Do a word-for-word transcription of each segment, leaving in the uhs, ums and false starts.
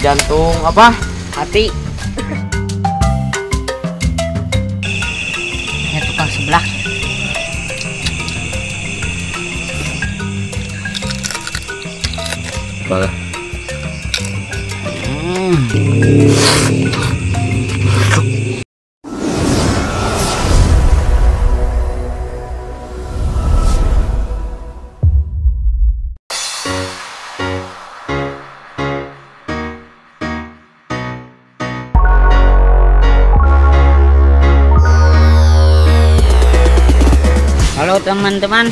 jantung apa? Hati. Ya tukang sebelah. Bagus. Hmm. Halo teman-teman,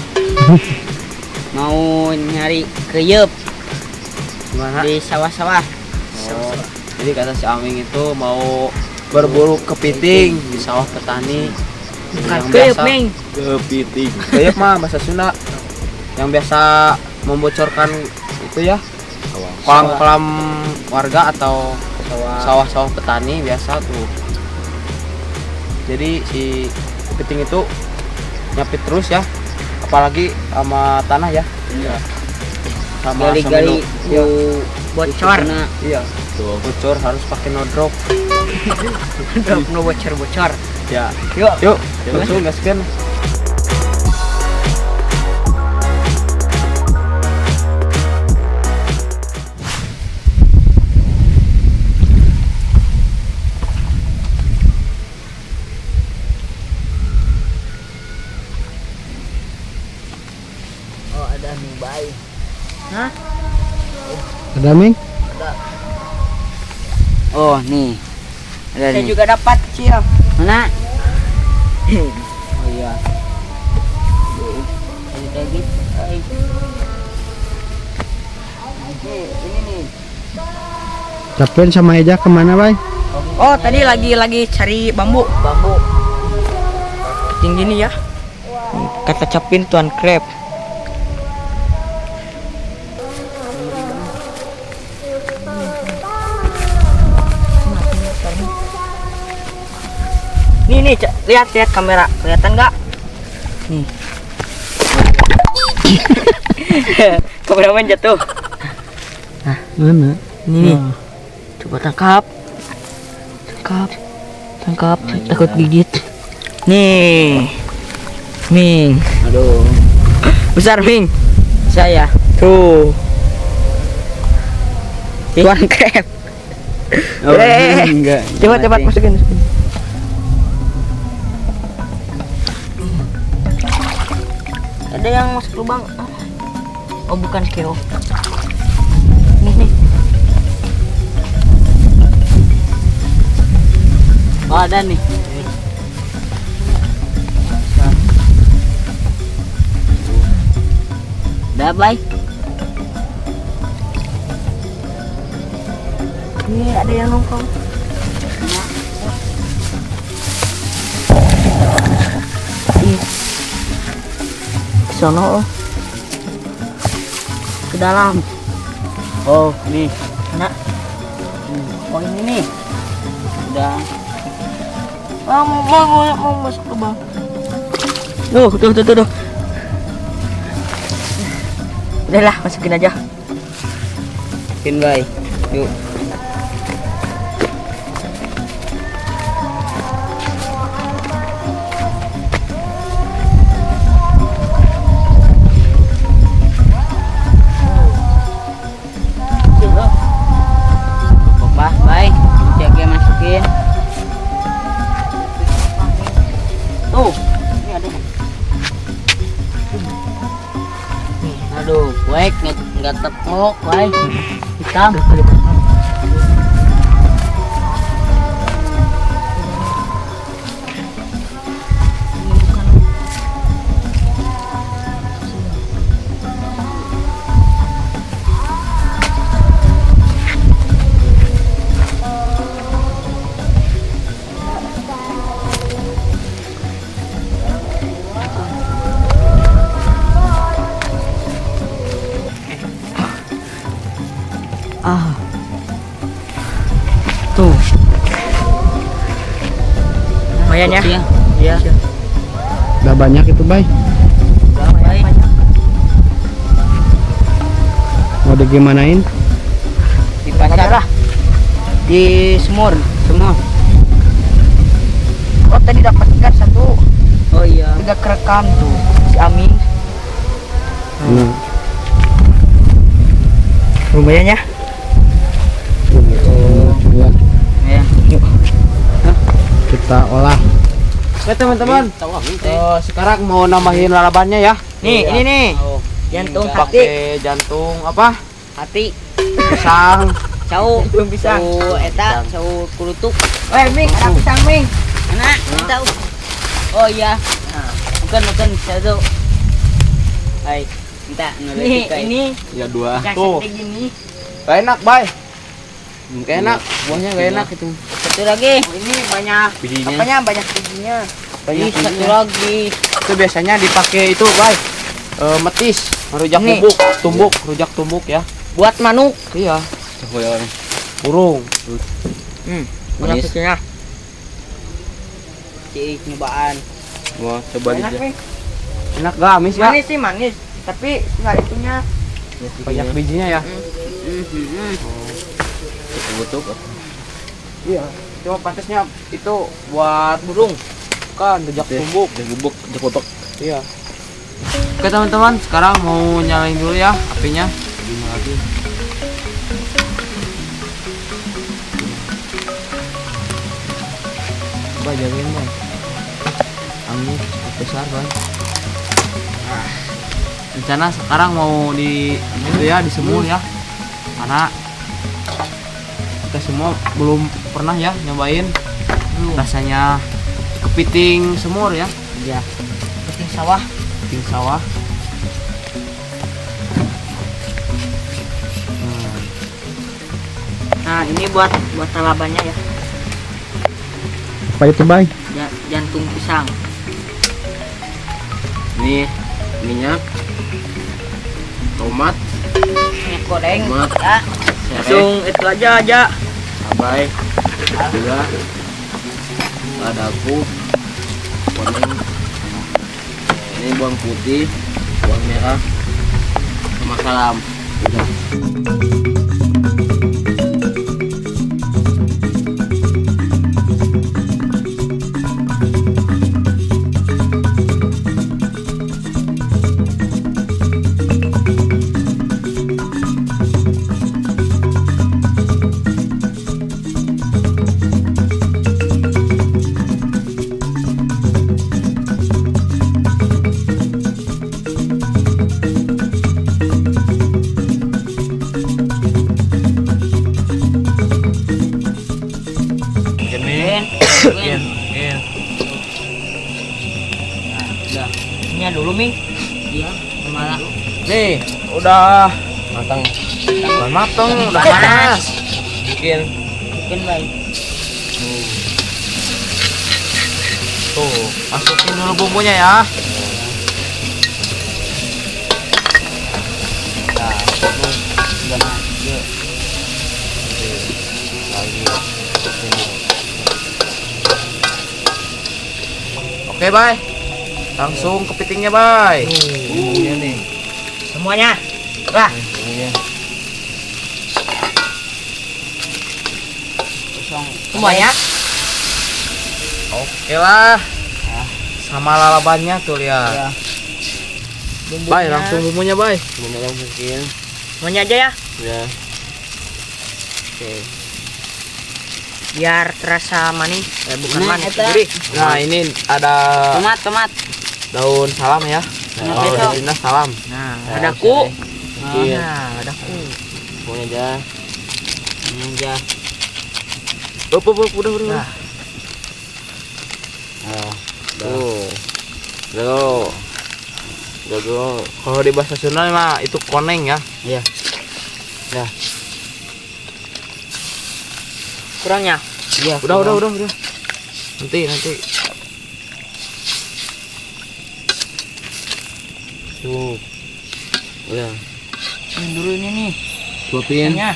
mau nyari keyep di sawah-sawah. Oh, jadi kata si Aming itu mau berburu kepiting di sawah petani. Bukan Yang keyep, biasa- Ming. Kepiting. Keyep mah bahasa Sunda. Yang biasa membocorkan itu ya, kolam-kolam warga atau sawah-sawah petani biasa tuh. Jadi si kepiting itu nyapit terus ya, apalagi sama tanah ya. Iya. Sama Gali-gali iya. bocor. Nah, iya. Tuh bocor harus pakai no drop. Drop no bocor-bocor. Ya. Yuk. Yuk, langsung gaskeun. Oh, ada mie bayi. Hah? Ada Ming? Oh, nih. Ada Saya nih. juga dapat kecil. Mana? Oh iya. Ini kayak gitu. Ay. Nih, ini nih. Capin sama Eja kemana, Bay? Oh, tadi lagi lagi cari bambu. Bambu. Tinggi nih ya. Kata Capin tuan crab. Nih nih, Ca- lihat lihat kamera, kelihatan nggak? Nih. Kameramen jatuh. Mana? Nih, nih. Coba tangkap. Tangkap. Tangkap, takut gigit. Nih. Ming. Aduh. Besar, Ming. Saya. Tuh. Tuan crab. Oh, Eh, enggak. Cepat cepat Mati. masukin. masukin. Ada yang masuk lubang. Oh, bukan keo. Nih nih. Oh, ada nih. Udah, Bay. Nih ada yang nongkrong. Ih. Ke sono, oh. Ke dalam. Oh, nih. Nah, Oh, ini nih. Udah. ah, mau, mau, mau, mau masuk lubang. Tuh, tuh, tuh, tuh, tuh. Udahlah, masukin aja. Pin, Bay. Yuk. Bah, Bay. Jaga masukin. Tuh, ini ada. Aduh, baik nggak nggak tepok, baik hitam. Ah. Tuh. Lumayan ya. Iya. Iya. Udah banyak itu, Bay. Udah, Bay. Mau digimanain? Di pasar lah. Di semur, semua. Oh tadi dapat ikan satu. Oh iya. Udah kerekam tuh si Amin. Hmm. Lumayan ya. Ya, Ya. kita olah. Oke teman-teman, Eh, sekarang mau nambahin lalabannya ya. Nih, ini nih. Jantung hati. Pakai jantung apa? Hati. Pisang. Cau. Jantung pisang. Cau eta, cau kurutuk. Weh, Ming, ada pisang, Ming. Enak, tahu. Oh iya. Nah, bukan bukan satu. Hai, minta Nih, ini Ya dua. kasih Tuh. kayak gini. Gak enak, Bay. Gak enak, buahnya gak enak itu. Satu lagi. Oh, ini banyak Bijinya. apanya? Banyak bijinya. Banyak Ih, satu bijinya. lagi. Itu biasanya dipakai itu, Bay. Eh, metis, rujak Nih. bubuk, tumbuk, rujak tumbuk ya. Buat manuk. Iya. Burung. Hmm, Manis. banyak bijinya. Cik nyobaan. Wah, coba Enak, aja. Ming. Enak gak amis ya? Manis sih manis, tapi nggak itunya. Banyak bijinya ya. Mhm. Iya. Cuma pantasnya itu buat burung. Kan rujak tumbuk. Bubuk, rujak bubuk. Iya. Oke teman-teman, sekarang mau nyalain dulu ya apinya. Coba jagain bang. Angin besar bang. Rencana sekarang mau di itu ya disemur ya, karena kita semua belum pernah ya nyobain rasanya kepiting semur ya. Iya. Kepiting sawah. Kepiting sawah. Hmm. Nah, ini buat buat lalabannya ya. Apa itu, Bay? Ja, jantung pisang. Ini minyak, tomat, Minyak goreng. tomat, Ya, serai, langsung itu aja aja. cabai, gula, ladaku, kuning, ini bawang putih, bawang merah, sama salam. Udah. Win. Ini dulu, Ming. Iya, malah. Nih, udah matang. Udah matang, udah panas. Bikin Bikin baik. tuh, masukin dulu bumbunya ya. Nah, ini udah masuk. Lagi. Oke, Bay. Langsung kepitingnya, Bay. Bumbunya nih. Semuanya. Lah, Bumbunya. Kosong. semuanya. Oke lah. Sama lalabannya tuh lihat. Ya. Bumbunya. Bay, langsung bumbunya, Bay. Bumbunya langsung masukin. Semuanya aja ya, Ya. Oke. biar terasa manis. Eh, bukan Nah, manis, eta. gurih. Nah, ini ada Tomat, tomat. daun salam ya. Nah, Kalau besok. di Sunda salam. Nah, Nah, ada ku. Iya. Nah, ada ku. Bumbunya aja. Ini aja. Up, up, up, udah, udah. Nah. Nah, tuh. Tuh. Udah, tuh. Kalau di bahasa Sunda mah itu koneng ya. Iya. Ya. Kurangnya. Iya. Udah, udah, udah, udah. Nanti, nanti. Tuh. Udah. Ini dulu ini nih. Suapin. Ikannya.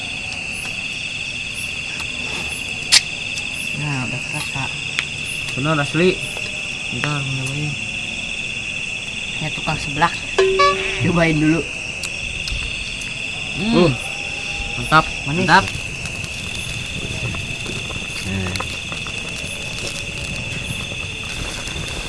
Nah, udah terasa. Benar asli. Bentar, nyobain. Ya tukang sebelah. Cobain dulu. Uh. Mantap, Manis. mantap.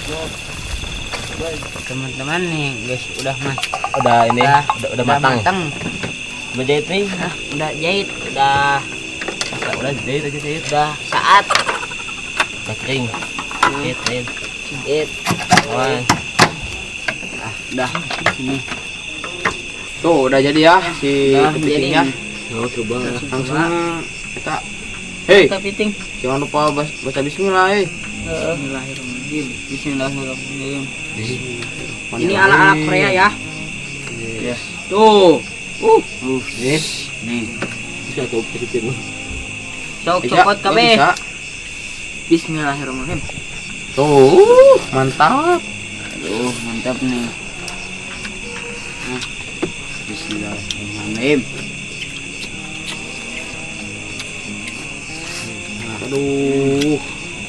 Teman-teman nih guys, udah mas. Udah ini, Udah, udah, udah matang. matang. Udah jahit nih. Nah, udah jahit, udah Udah, udah jahit aja jahit. udah saat Udah kering. Jahit, jahit. jahit. Wan. Ah, udah sini. Tuh, udah jadi ya si Udah kepitingnya. jadi. Oh, coba Langsung langsung coba. kita. Hei, Kepiting. jangan lupa baca, baca bismillah, eh. Bismillahirrahmanirrahim. Bismillahirrahmanirrahim. Bismillahirrahmanirrahim. Ini ala-ala Korea ya. Yes. Tuh. Uh, Uh, nih. nih. Bisa tuh kecil. Sok Bisa, cokot oh, kabeh. bisa. Bismillahirrahmanirrahim. Tuh, mantap. Aduh, mantap nih. Nah, Bismillahirrahmanirrahim. Aduh.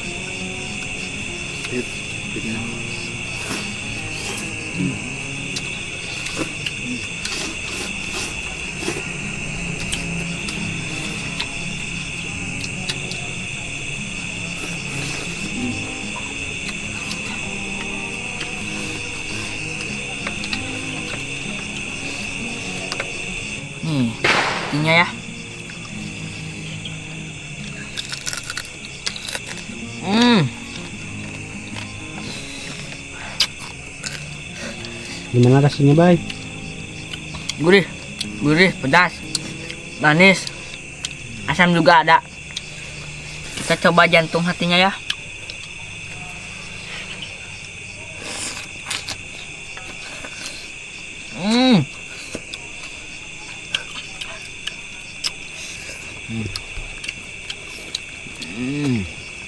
Nih, ininya ya. Hmm, Gimana rasanya, Bay? gurih, gurih, pedas, manis, asam juga ada. Kita coba jantung hatinya ya. Hmm. Hmm.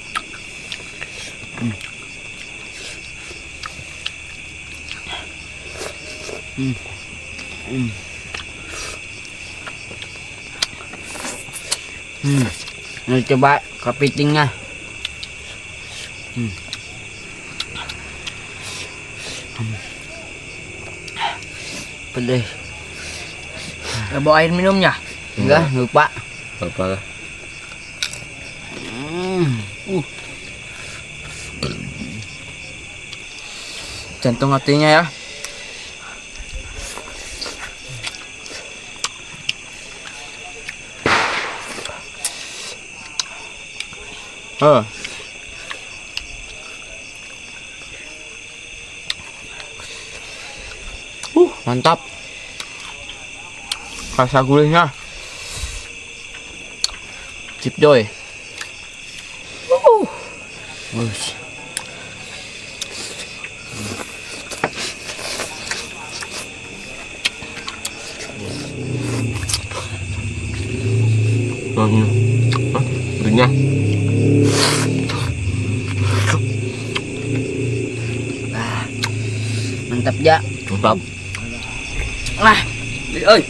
Hmm. Hmm. Hmm. Hmm. Ini coba kepitingnya. Hmm. Hmm. Pedas. Gak bawa air minumnya? Enggak, lupa. Apa lah? Hmm. Uh. Jantung hatinya ya. Oh. Uh, mantap. Rasa gurihnya. Cip joy. Uh. Wush. Oh, ini. Hah? Gurihnya. Ah, mantap ya. Mantap. Ah, oi.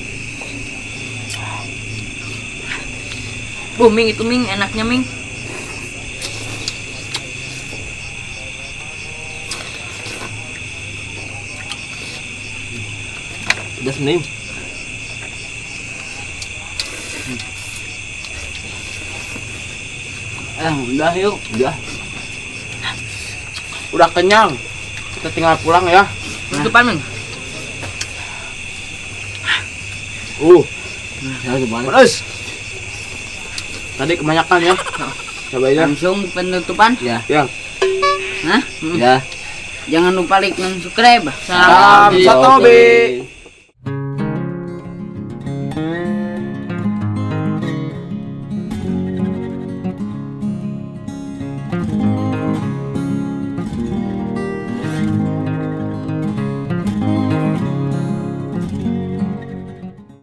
Uh, Ming itu Ming, enaknya Ming. Udah senim. Eh, udah yuk. Udah. Udah kenyang. Kita tinggal pulang ya. Tutupan Ming. Uh. Ya gimana? Panas. Tadi kebanyakan ya. Coba aja. Langsung penutupan. Ya. Ya. Hah? Ya. Jangan lupa like dan subscribe. Salam satu B.